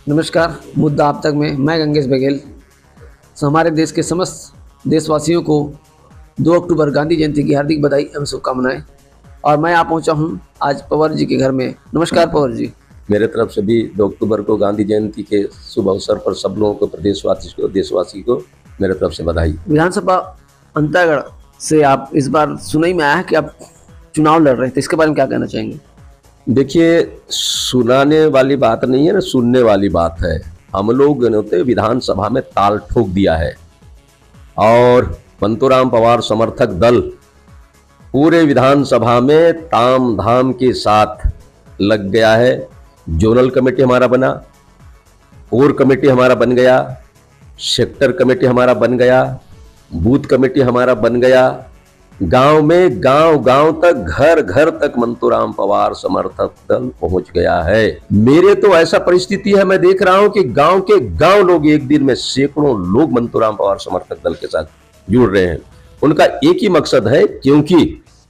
नमस्कार। मुद्दा आप तक में मैं गंगेश बघेल। हमारे देश के समस्त देशवासियों को 2 अक्टूबर गांधी जयंती की हार्दिक बधाई एवं शुभकामनाएं। और मैं यहाँ पहुँचा हूँ आज पवार जी के घर में। नमस्कार पवार जी। मेरे तरफ से भी 2 अक्टूबर को गांधी जयंती के शुभ अवसर पर सब लोगों को, देशवासी को मेरे तरफ से बधाई। विधानसभा अंतागढ़ से आप इस बार सुनई में आया है कि आप चुनाव लड़ रहे थे, इसके बारे में क्या कहना चाहेंगे? देखिए, सुनाने वाली बात नहीं है ना, सुनने वाली बात है। हम लोग ने विधानसभा में ताल ठोक दिया है और मंतूराम पवार समर्थक दल पूरे विधानसभा में ताम धाम के साथ लग गया है। जोनल कमेटी हमारा बना, कोर कमेटी हमारा बन गया, सेक्टर कमेटी हमारा बन गया, बूथ कमेटी हमारा बन गया। गांव में गांव तक, घर घर तक मंतूराम पवार समर्थक दल पहुंच गया है। मेरे तो ऐसा परिस्थिति है, मैं देख रहा हूं कि गांव के गांव लोग, एक दिन में सैकड़ों लोग मंतूराम पवार समर्थक दल के साथ जुड़ रहे हैं। उनका एक ही मकसद है, क्योंकि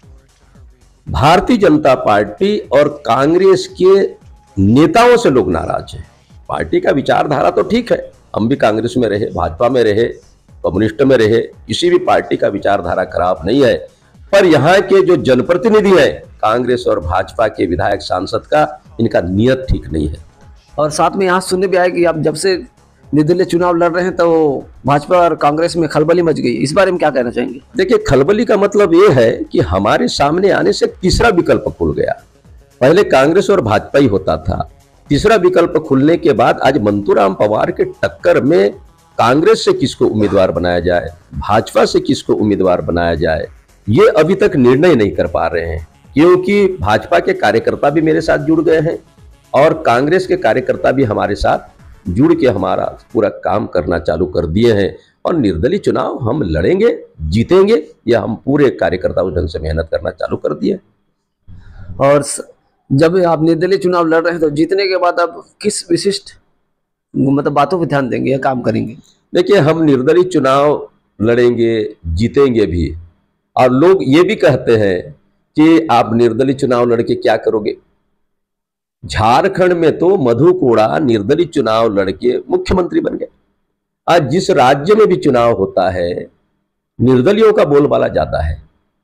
भारतीय जनता पार्टी और कांग्रेस के नेताओं से लोग नाराज हैं। पार्टी का विचारधारा तो ठीक है, हम भी कांग्रेस में रहे, भाजपा में रहे, कम्युनिस्ट में रहे, किसी भी पार्टी का विचारधारा खराब नहीं है, पर यहाँ के जो जनप्रतिनिधि हैं कांग्रेस और भाजपा के विधायक सांसद का, इनका नियत ठीक नहीं है। और साथ में यहाँ सुनने भी आया कि आप जब से निर्दलीय चुनाव लड़ रहे हैं तो भाजपा और कांग्रेस में खलबली मच गई, इस बारे में क्या कहना चाहेंगे? देखिए, खलबली का मतलब ये है कि हमारे सामने आने से तीसरा विकल्प खुल गया। पहले कांग्रेस और भाजपा ही होता था, तीसरा विकल्प खुलने के बाद आज मंतूराम पवार के टक्कर में कांग्रेस से किसको उम्मीदवार बनाया जाए, भाजपा से किसको उम्मीदवार बनाया जाए, ये अभी तक निर्णय नहीं कर पा रहे हैं। क्योंकि भाजपा के कार्यकर्ता भी मेरे साथ जुड़ गए हैं और कांग्रेस के कार्यकर्ता भी हमारे साथ जुड़ के हमारा पूरा काम करना चालू कर दिए हैं। और निर्दलीय चुनाव हम लड़ेंगे, जीतेंगे, या हम पूरे कार्यकर्ता उस ढंग से मेहनत करना चालू कर दिए। और जब आप निर्दलीय चुनाव लड़ रहे हैं तो जीतने के बाद आप किस विशिष्ट बातों पर ध्यान देंगे या काम करेंगे? देखिए, हम निर्दलीय चुनाव लड़ेंगे, जीतेंगे भी, और लोग ये भी कहते हैं कि आप निर्दलीय चुनाव लड़के क्या करोगे। झारखंड में तो मधु कोड़ा निर्दलीय चुनाव लड़के मुख्यमंत्री बन गए। आज जिस राज्य में भी चुनाव होता है, निर्दलियों का बोलबाला ज्यादा है।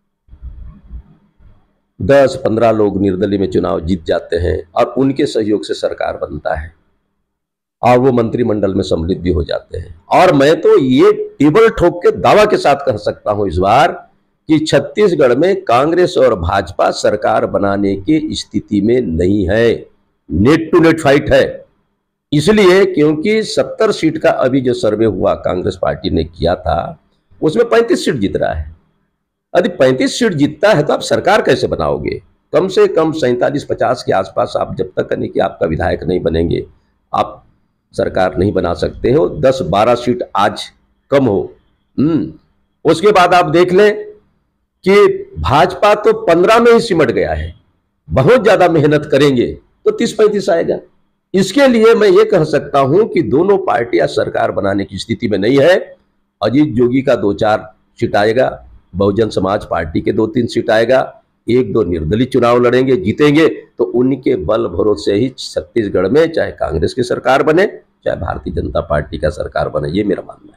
10-15 लोग निर्दलीय में चुनाव जीत जाते हैं और उनके सहयोग से सरकार बनता है और वो मंत्रिमंडल में सम्मिलित भी हो जाते हैं। और मैं तो ये टेबल ठोक के दावा के साथ कह सकता हूं इस बार कि छत्तीसगढ़ में कांग्रेस और भाजपा सरकार बनाने की स्थिति में नहीं है। नेट टू नेट फाइट है। इसलिए क्योंकि 70 सीट का अभी जो सर्वे हुआ कांग्रेस पार्टी ने किया था, उसमें 35 सीट जीत रहा है। यदि 35 सीट जीतता है तो आप सरकार कैसे बनाओगे? कम से कम 47-50 के आसपास आप जब तक नहीं कि आपका विधायक नहीं बनेंगे, आप सरकार नहीं बना सकते हो। 10-12 सीट आज कम हो। उसके बाद आप देख लें कि भाजपा तो 15 में ही सिमट गया है। बहुत ज्यादा मेहनत करेंगे तो 30-35 आएगा। इसके लिए मैं ये कह सकता हूं कि दोनों पार्टियां सरकार बनाने की स्थिति में नहीं है। अजीत जोगी का 2-4 सीट आएगा, बहुजन समाज पार्टी के 2-3 सीट आएगा, 1-2 निर्दलीय चुनाव लड़ेंगे, जीतेंगे, तो उनके बल भरोसे ही छत्तीसगढ़ में चाहे कांग्रेस की सरकार बने, चाहे भारतीय जनता पार्टी का सरकार बने, ये मेरा मानना है।